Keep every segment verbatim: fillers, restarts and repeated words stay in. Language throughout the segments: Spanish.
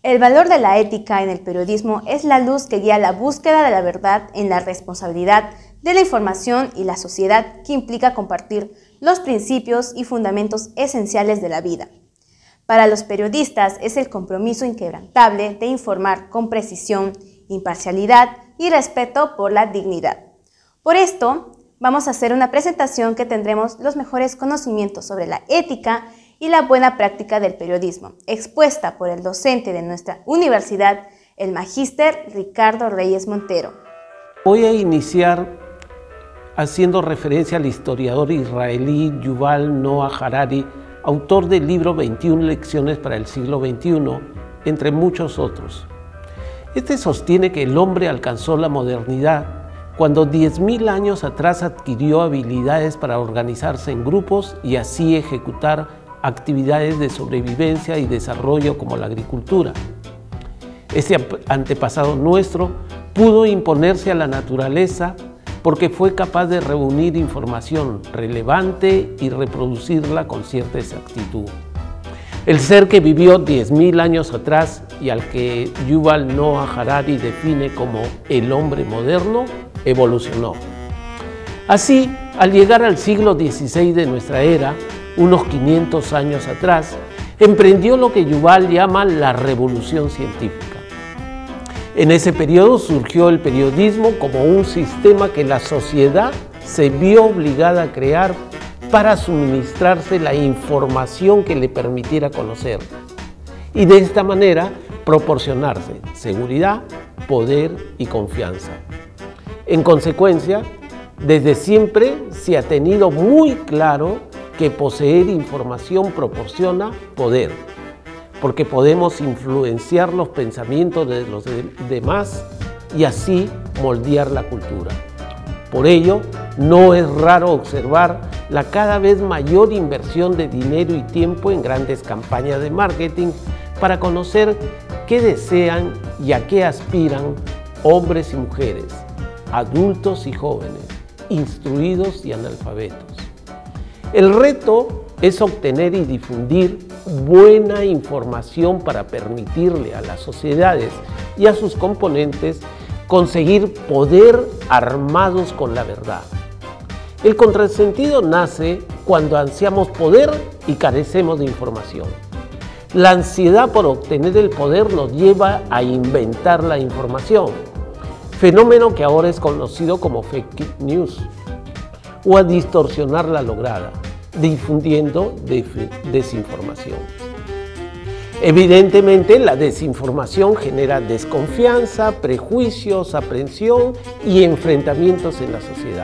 El valor de la ética en el periodismo es la luz que guía la búsqueda de la verdad en la responsabilidad de la información y la sociedad que implica compartir los principios y fundamentos esenciales de la vida. Para los periodistas es el compromiso inquebrantable de informar con precisión, imparcialidad y respeto por la dignidad. Por esto, vamos a hacer una presentación que tendremos los mejores conocimientos sobre la ética y la buena práctica del periodismo, expuesta por el docente de nuestra universidad, el magíster Ricardo Reyes Montero. Voy a iniciar haciendo referencia al historiador israelí Yuval Noah Harari, autor del libro veintiuna lecciones para el siglo veintiuno, entre muchos otros. Este sostiene que el hombre alcanzó la modernidad cuando diez mil años atrás adquirió habilidades para organizarse en grupos y así ejecutar actividades de sobrevivencia y desarrollo como la agricultura. Este antepasado nuestro pudo imponerse a la naturaleza porque fue capaz de reunir información relevante y reproducirla con cierta exactitud. El ser que vivió diez mil años atrás y al que Yuval Noah Harari define como el hombre moderno, evolucionó. Así, al llegar al siglo dieciséis de nuestra era, unos quinientos años atrás, emprendió lo que Yuval llama la revolución científica. En ese periodo surgió el periodismo como un sistema que la sociedad se vio obligada a crear para suministrarse la información que le permitiera conocer y de esta manera proporcionarse seguridad, poder y confianza. En consecuencia, desde siempre se ha tenido muy claro que poseer información proporciona poder, porque podemos influenciar los pensamientos de los de demás y así moldear la cultura. Por ello, no es raro observar la cada vez mayor inversión de dinero y tiempo en grandes campañas de marketing para conocer qué desean y a qué aspiran hombres y mujeres, adultos y jóvenes, instruidos y analfabetos. El reto es obtener y difundir buena información para permitirle a las sociedades y a sus componentes conseguir poder armados con la verdad. El contrasentido nace cuando ansiamos poder y carecemos de información. La ansiedad por obtener el poder nos lleva a inventar la información, fenómeno que ahora es conocido como fake news, o a distorsionar la lograda, difundiendo desinformación. Evidentemente, la desinformación genera desconfianza, prejuicios, aprensión y enfrentamientos en la sociedad.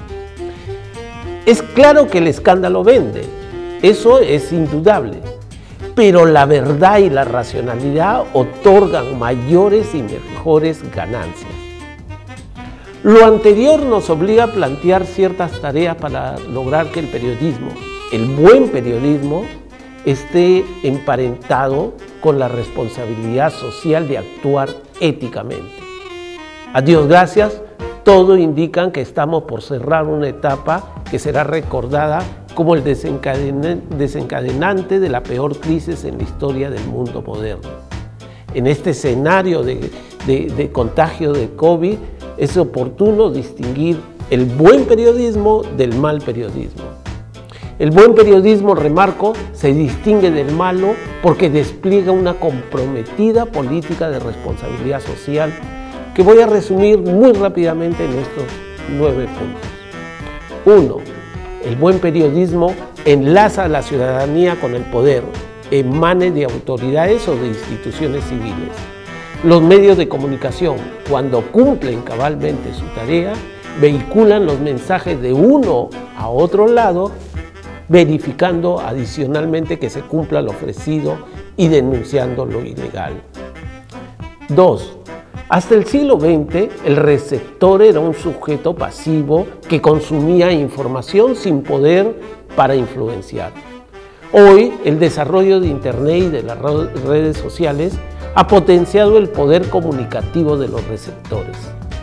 Es claro que el escándalo vende, eso es indudable, pero la verdad y la racionalidad otorgan mayores y mejores ganancias. Lo anterior nos obliga a plantear ciertas tareas para lograr que el periodismo, el buen periodismo, esté emparentado con la responsabilidad social de actuar éticamente. A Dios gracias, todo indica que estamos por cerrar una etapa que será recordada como el desencadenante de la peor crisis en la historia del mundo moderno. En este escenario de, de, de contagio de COVID, es oportuno distinguir el buen periodismo del mal periodismo. El buen periodismo, remarco, se distingue del malo porque despliega una comprometida política de responsabilidad social que voy a resumir muy rápidamente en estos nueve puntos. Uno, el buen periodismo enlaza a la ciudadanía con el poder, emane de autoridades o de instituciones civiles. Los medios de comunicación, cuando cumplen cabalmente su tarea, vehiculan los mensajes de uno a otro lado, verificando adicionalmente que se cumpla lo ofrecido y denunciando lo ilegal. Dos. Hasta el siglo veinte, el receptor era un sujeto pasivo que consumía información sin poder para influenciar. Hoy, el desarrollo de Internet y de las redes sociales ha potenciado el poder comunicativo de los receptores.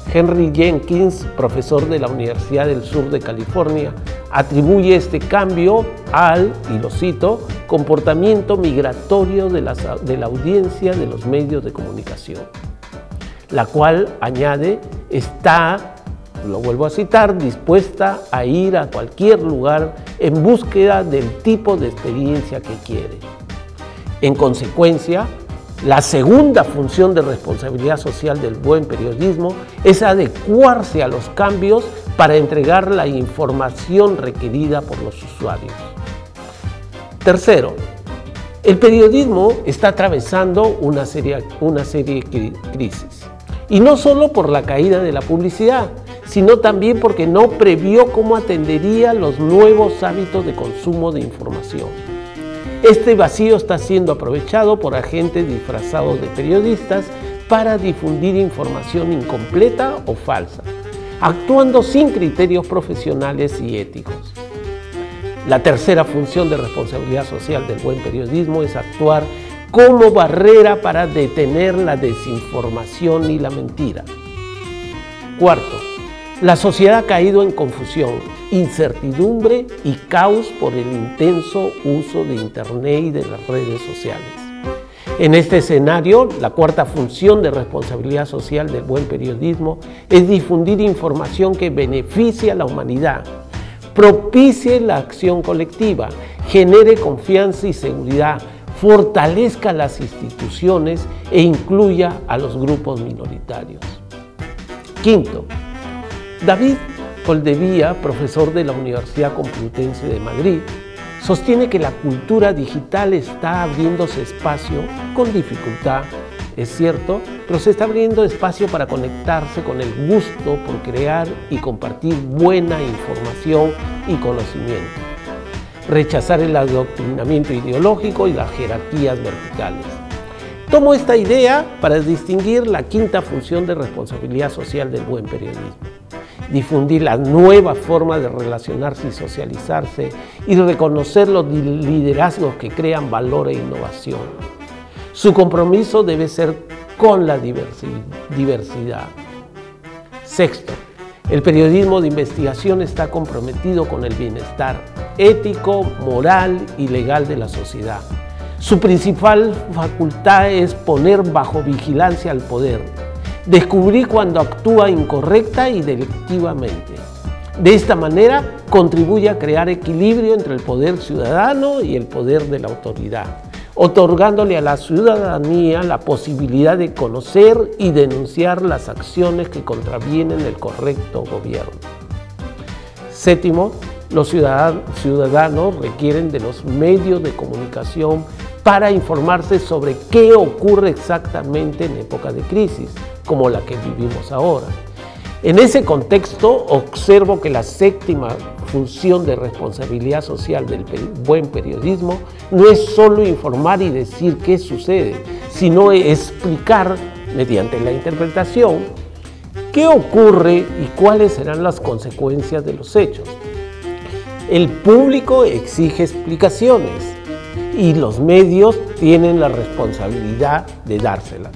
Henry Jenkins, profesor de la Universidad del Sur de California, atribuye este cambio al, y lo cito, comportamiento migratorio de la, de la audiencia de los medios de comunicación, la cual, añade, está, lo vuelvo a citar, dispuesta a ir a cualquier lugar en búsqueda del tipo de experiencia que quiere. En consecuencia, la segunda función de responsabilidad social del buen periodismo es adecuarse a los cambios para entregar la información requerida por los usuarios. Tercero, el periodismo está atravesando una serie, una serie de crisis. Y no solo por la caída de la publicidad, sino también porque no previó cómo atendería los nuevos hábitos de consumo de información. Este vacío está siendo aprovechado por agentes disfrazados de periodistas para difundir información incompleta o falsa, actuando sin criterios profesionales y éticos. La tercera función de responsabilidad social del buen periodismo es actuar como barrera para detener la desinformación y la mentira. Cuarto, la sociedad ha caído en confusión, incertidumbre y caos por el intenso uso de Internet y de las redes sociales. En este escenario, la cuarta función de responsabilidad social del buen periodismo es difundir información que beneficie a la humanidad, propicie la acción colectiva, genere confianza y seguridad, fortalezca las instituciones e incluya a los grupos minoritarios. Quinto, David Coldevilla, profesor de la Universidad Complutense de Madrid, sostiene que la cultura digital está abriéndose espacio, con dificultad, es cierto, pero se está abriendo espacio para conectarse con el gusto por crear y compartir buena información y conocimiento, rechazar el adoctrinamiento ideológico y las jerarquías verticales. Tomo esta idea para distinguir la quinta función de responsabilidad social del buen periodismo: difundir la nueva forma de relacionarse y socializarse y reconocer los liderazgos que crean valor e innovación. Su compromiso debe ser con la diversidad. Sexto, el periodismo de investigación está comprometido con el bienestar ético, moral y legal de la sociedad. Su principal facultad es poner bajo vigilancia al poder, descubrir cuando actúa incorrecta y delictivamente. De esta manera, contribuye a crear equilibrio entre el poder ciudadano y el poder de la autoridad, otorgándole a la ciudadanía la posibilidad de conocer y denunciar las acciones que contravienen el correcto gobierno. Séptimo, los ciudadanos requieren de los medios de comunicación para informarse sobre qué ocurre exactamente en época de crisis, como la que vivimos ahora. En ese contexto, observo que la séptima función de responsabilidad social del buen periodismo no es solo informar y decir qué sucede, sino explicar, mediante la interpretación, qué ocurre y cuáles serán las consecuencias de los hechos. El público exige explicaciones y los medios tienen la responsabilidad de dárselas.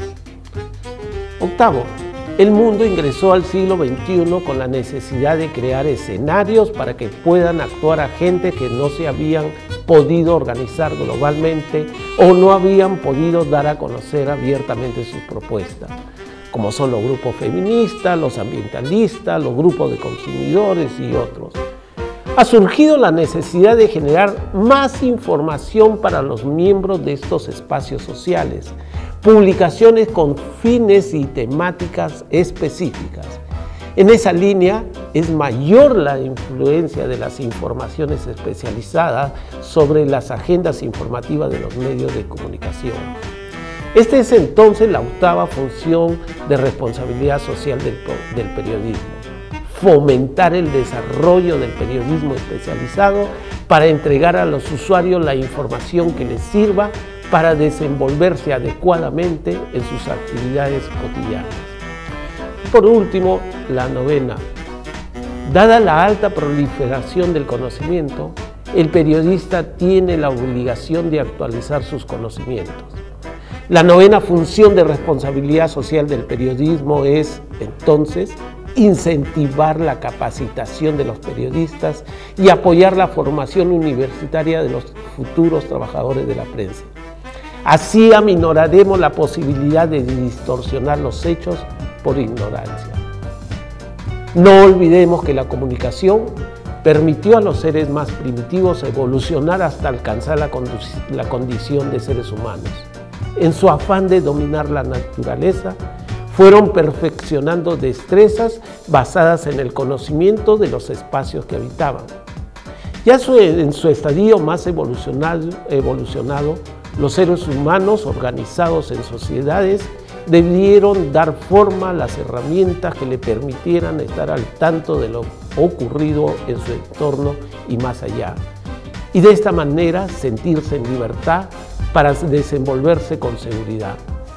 Octavo, el mundo ingresó al siglo veintiuno con la necesidad de crear escenarios para que puedan actuar agentes que no se habían podido organizar globalmente o no habían podido dar a conocer abiertamente sus propuestas, como son los grupos feministas, los ambientalistas, los grupos de consumidores y otros. Ha surgido la necesidad de generar más información para los miembros de estos espacios sociales, publicaciones con fines y temáticas específicas. En esa línea es mayor la influencia de las informaciones especializadas sobre las agendas informativas de los medios de comunicación. Esta es entonces la octava función de responsabilidad social del, del periodismo: fomentar el desarrollo del periodismo especializado para entregar a los usuarios la información que les sirva para desenvolverse adecuadamente en sus actividades cotidianas. Por último, la novena. Dada la alta proliferación del conocimiento, el periodista tiene la obligación de actualizar sus conocimientos. La novena función de responsabilidad social del periodismo es entonces, incentivar la capacitación de los periodistas y apoyar la formación universitaria de los futuros trabajadores de la prensa. Así aminoraremos la posibilidad de distorsionar los hechos por ignorancia. No olvidemos que la comunicación permitió a los seres más primitivos evolucionar hasta alcanzar la, la condición de seres humanos. En su afán de dominar la naturaleza, fueron perfeccionando destrezas basadas en el conocimiento de los espacios que habitaban. Ya su, en su estadio más evolucionado, evolucionado, los seres humanos organizados en sociedades debieron dar forma a las herramientas que le permitieran estar al tanto de lo ocurrido en su entorno y más allá, y de esta manera sentirse en libertad para desenvolverse con seguridad.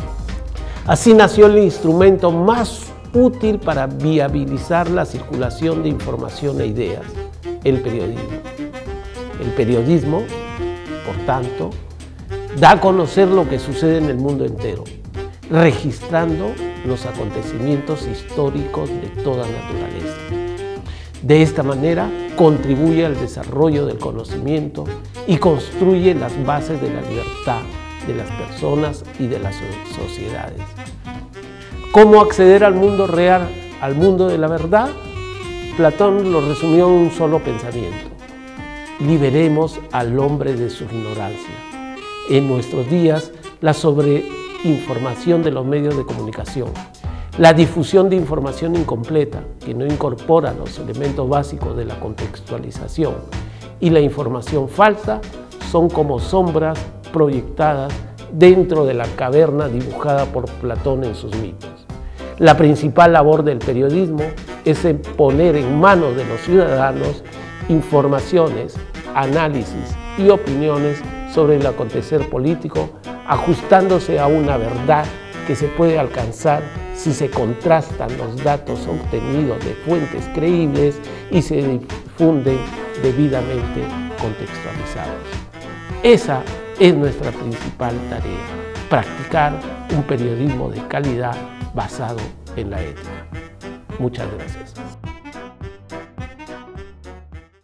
Así nació el instrumento más útil para viabilizar la circulación de información e ideas, el periodismo. El periodismo, por tanto, da a conocer lo que sucede en el mundo entero, registrando los acontecimientos históricos de toda naturaleza. De esta manera, contribuye al desarrollo del conocimiento y construye las bases de la libertad de las personas y de las sociedades. ¿Cómo acceder al mundo real, al mundo de la verdad? Platón lo resumió en un solo pensamiento: liberemos al hombre de su ignorancia. En nuestros días, la sobreinformación de los medios de comunicación, la difusión de información incompleta que no incorpora los elementos básicos de la contextualización y la información falsa son como sombras proyectadas dentro de la caverna dibujada por Platón en sus mitos. La principal labor del periodismo es poner en manos de los ciudadanos informaciones, análisis y opiniones sobre el acontecer político, ajustándose a una verdad que se puede alcanzar si se contrastan los datos obtenidos de fuentes creíbles y se difunden debidamente contextualizados. Esa es nuestra principal tarea: practicar un periodismo de calidad basado en la ética. Muchas gracias.